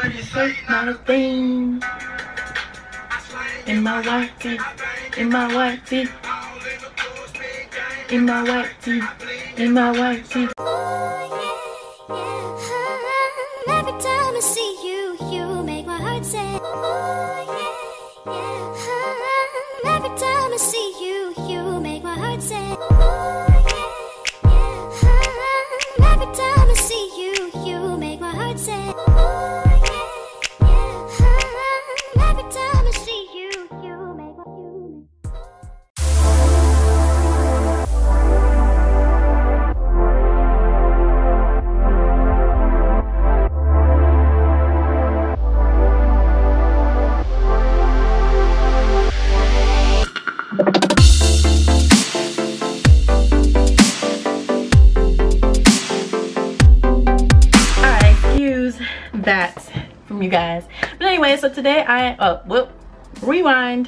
Not a thing. In my white tee, in my white tee, in my white tee, in my white tee. Every time I see you, you make my heart say. Every time I see you, you make my heart say. Every time I see you, you make my heart say. Every time I see you, you make my that from you guys. But anyway, so today rewind.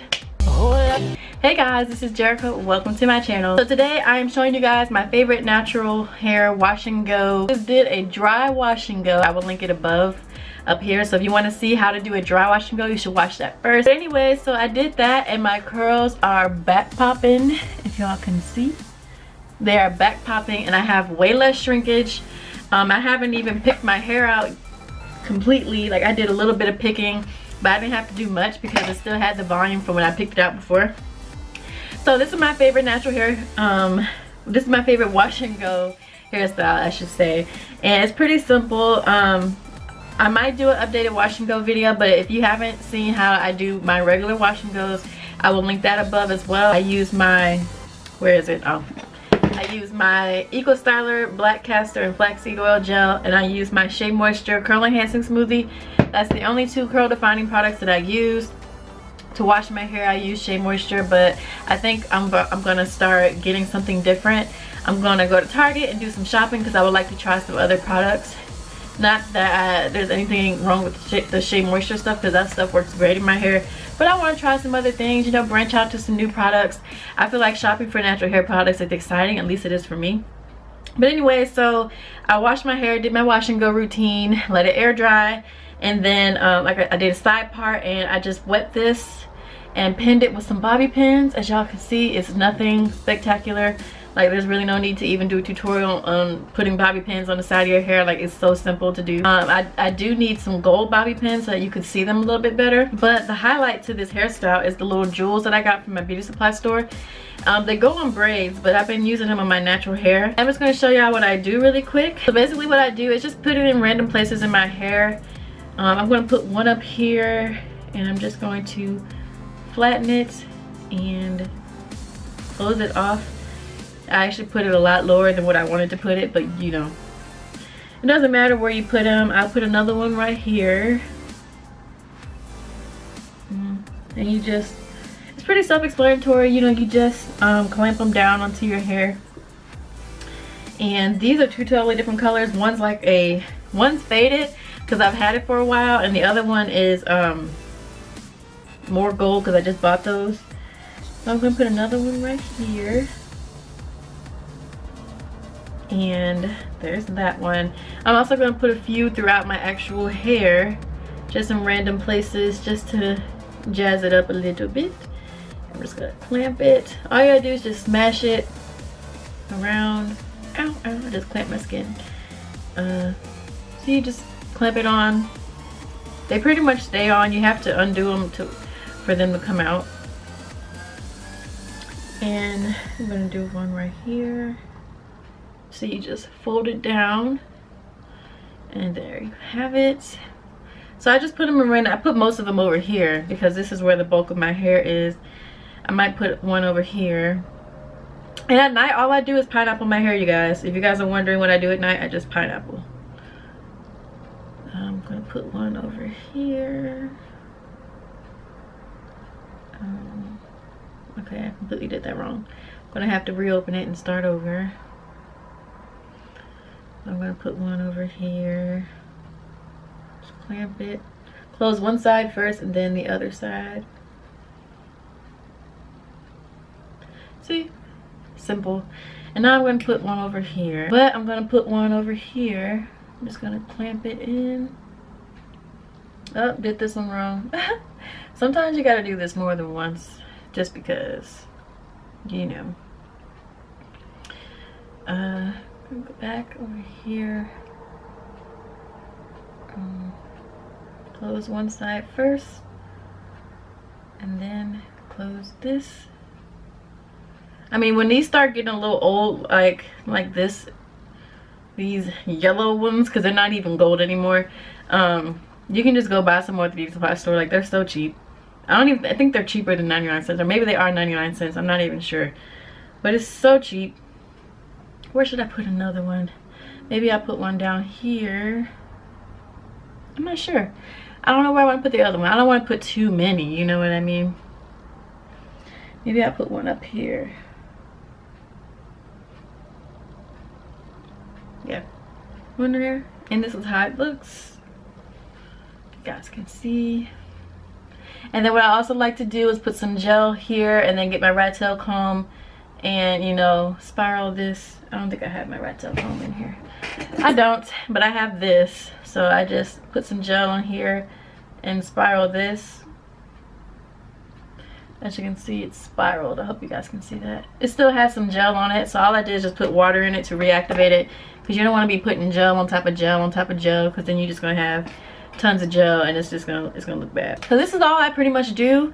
Hey guys, this is Jerika. Welcome to my channel. So today I am showing you guys my favorite natural hair wash and go. I just did a dry wash and go. I will link it up here, so if you want to see how to do a dry wash and go, you should watch that first. But anyway, so I did that and my curls are back popping. If y'all can see, they are back popping and I have way less shrinkage. I haven't even picked my hair out completely. Like, I did a little bit of picking, but I didn't have to do much because it still had the volume from when I picked it out before. So this is my favorite natural hair, this is my favorite wash and go hairstyle, I should say, and it's pretty simple. I might do an updated wash and go video, but if you haven't seen how I do my regular wash and goes, I will link that above as well. I use my, where is it? Oh, I use my Eco Styler black castor and flaxseed oil gel, and I use my Shea Moisture curl enhancing smoothie. That's the only two curl defining products that I use. To wash my hair I use Shea Moisture, but I think I'm gonna start getting something different. I'm gonna go to Target and do some shopping because I would like to try some other products. Not that there's anything wrong with the Shea Moisture stuff, because that stuff works great in my hair, but I want to try some other things, you know, branch out to some new products. I feel like shopping for natural hair products is exciting, at least it is for me. But anyway, so I washed my hair, did my wash and go routine, let it air dry, and then like I did a side part, and I just wet this and pinned it with some bobby pins. As y'all can see, it's nothing spectacular. Like, there's really no need to even do a tutorial on putting bobby pins on the side of your hair. Like, it's so simple to do. I do need some gold bobby pins so that you can see them a little bit better. But the highlight to this hairstyle is the little jewels that I got from my beauty supply store. They go on braids, but I've been using them on my natural hair. I'm just going to show y'all what I do really quick. So basically what I do is just put it in random places in my hair. I'm going to put one up here, and I'm just going to flatten it and close it off. I actually put it a lot lower than what I wanted to put it, but you know, it doesn't matter where you put them. I'll put another one right here, and you just, it's pretty self-explanatory, you know, you just clamp them down onto your hair. And these are two totally different colors. One's faded because I've had it for a while, and the other one is more gold because I just bought those. So I'm gonna put another one right here. And there's that one. I'm also going to put a few throughout my actual hair, just in random places, just to jazz it up a little bit. I'm just going to clamp it. All you gotta do is just smash it around. Ow, ow, I just clamped my skin. So you just clamp it on. They pretty much stay on. You have to undo them for them to come out. And I'm going to do one right here. So you just fold it down, and there you have it. So I just put them in, I put most of them over here because this is where the bulk of my hair is. I might put one over here. And at night, all I do is pineapple my hair, you guys. If you guys are wondering what I do at night, I just pineapple. I'm gonna put one over here. Okay, I completely did that wrong. I'm gonna have to reopen it and start over. I'm going to put one over here. Just clamp it. Close one side first and then the other side. See? Simple. And now I'm going to put one over here. But I'm going to put one over here. I'm just going to clamp it in. Oh, did this one wrong. Sometimes you gotta do this more than once, just because, you know. Go back over here. Close one side first, and then close this. I mean, when these start getting a little old, like this, these yellow ones, because they're not even gold anymore, you can just go buy some more at the beauty supply store. Like, they're so cheap. I think they're cheaper than 99 cents, or maybe they are 99 cents. I'm not even sure, but it's so cheap. Where should I put another one? Maybe I'll put one down here. I'm not sure. I don't know where I want to put the other one. I don't want to put too many, you know what I mean? Maybe I'll put one up here. Yeah, one there. And this is how it looks. You guys can see. And then what I also like to do is put some gel here, and then get my rat tail comb and, you know, spiral this. I don't think I have my rat tail comb in here. I don't, but I have this. So I just put some gel on here and spiral this. As you can see, it's spiraled. I hope you guys can see that. It still has some gel on it, so all I did is just put water in it to reactivate it, because you don't want to be putting gel on top of gel on top of gel, because then you're just gonna have tons of gel and it's gonna look bad. So this is all I pretty much do.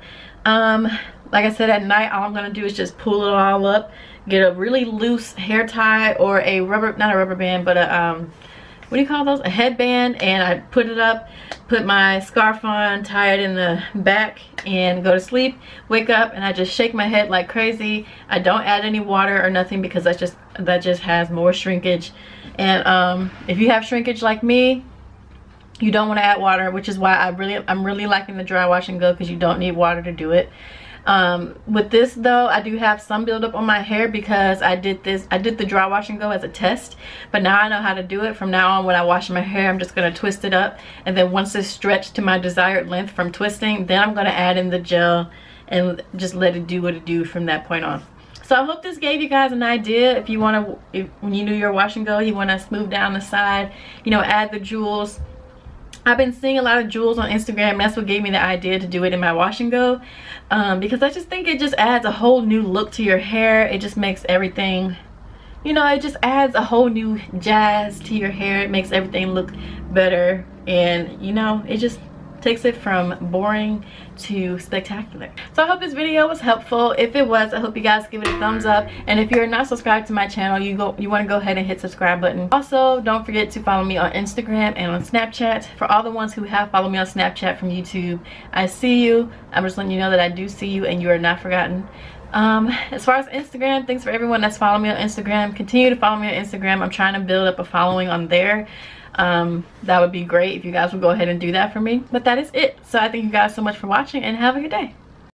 Like I said, at night all I'm gonna do is just pull it all up, get a really loose hair tie or a rubber, not a rubber band, but a what do you call those, a headband, and I put it up, put my scarf on, tie it in the back, and go to sleep. Wake up and I just shake my head like crazy. I don't add any water or nothing, because that just has more shrinkage. And if you have shrinkage like me, you don't want to add water, which is why I'm really liking the dry wash and go, because you don't need water to do it. With this though, I do have some buildup on my hair, because I did the dry wash and go as a test, but now I know how to do it. From now on, when I wash my hair, I'm just going to twist it up, and then once it's stretched to my desired length from twisting, then I'm going to add in the gel and just let it do what it do from that point on. So I hope this gave you guys an idea. If you want to, when you do your wash and go, you want to smooth down the side, you know, add the jewels. I've been seeing a lot of jewels on Instagram. That's what gave me the idea to do it in my wash and go, because I just think it just adds a whole new look to your hair. It just makes everything, you know, it just adds a whole new jazz to your hair. It makes everything look better, and you know, it just takes it from boring to spectacular. So I hope this video was helpful. If it was, I hope you guys give it a thumbs up, and if you're not subscribed to my channel, you want to go ahead and hit subscribe button. Also, don't forget to follow me on Instagram and on Snapchat. For all the ones who have followed me on Snapchat from YouTube, I see you. I'm just letting you know that I do see you and you are not forgotten. As far as Instagram, thanks for everyone that's following me on Instagram. Continue to follow me on Instagram. I'm trying to build up a following on there. That would be great if you guys would go ahead and do that for me. But that is it. So I thank you guys so much for watching, and have a good day.